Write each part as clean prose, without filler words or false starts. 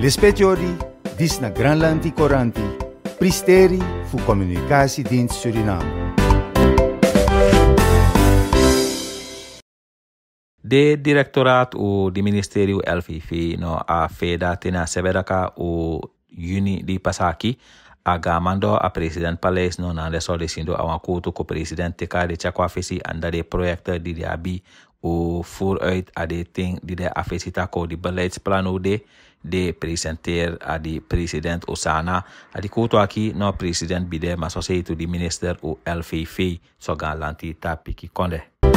Lispetiori, dis na Granlandi Coranti, Pristeri fu Communicatiedienst Suriname. De directoraat o di ministério LVV no a feda tena severaka o juni di pasaki a gamando a president paleis no na leso lesindo a wakutu ko president teka de chakwa fesi anda de projecten die de abi o vooruit a de ting die de afesita ko di beleidsplano de presenteer a di president Osana a di kutu aki no president bide masoseitu di minister o LVV so galanti tapiki konde.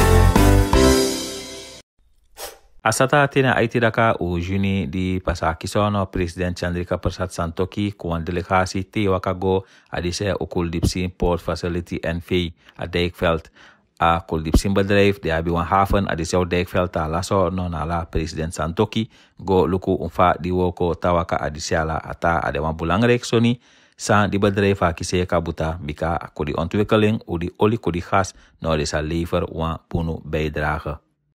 Asata tena aiti daka o juni di pasaki sono president Chandrika Persat Santokhi kuan delegasi te wakago adise o Kuldipsin Port Facility NV a Dijkveld a Kuldipsin bedrijf de abi wan haven adise o Dijkveld ta laso no nala president Santokhi go luku umfa di woko tawaka adisiala ata ade wan belangrijk soni sa di bedrijf a kise kabuta bika ko di ontwikkeling o di olie ko di gas no desa lever wan punu bijdrage.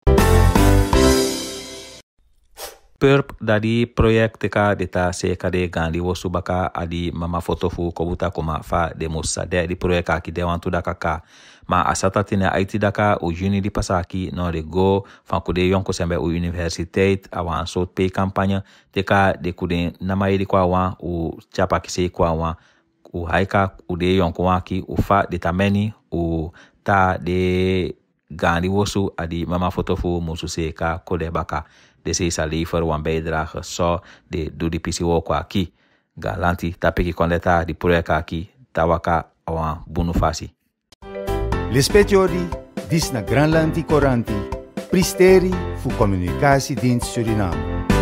Perp dari proyek teka deta sekade gandi wo subaka adi mama fotofu kobuta koma fa de musa de di proyek aki de wantu daka ka ma asata tina aiti daka o juni di pasaki no de go fan kude yonko sembe o universiteit awan sot pay campagne teka de kude namai di kwa wan o chapa kise kwa wan o haika o de yonko waki o fa de tameni o ta de gandi wosu adi mama fotofu musu seka kode baka dese isa lever wan bijdrage so de do di pisi woko aki galanti tapiki kondeta di projek aki tawaka awan bunu fasi. Lispetiori, dis na Granlandi Coranti, Pristeri fu Communicatiedienst Suriname.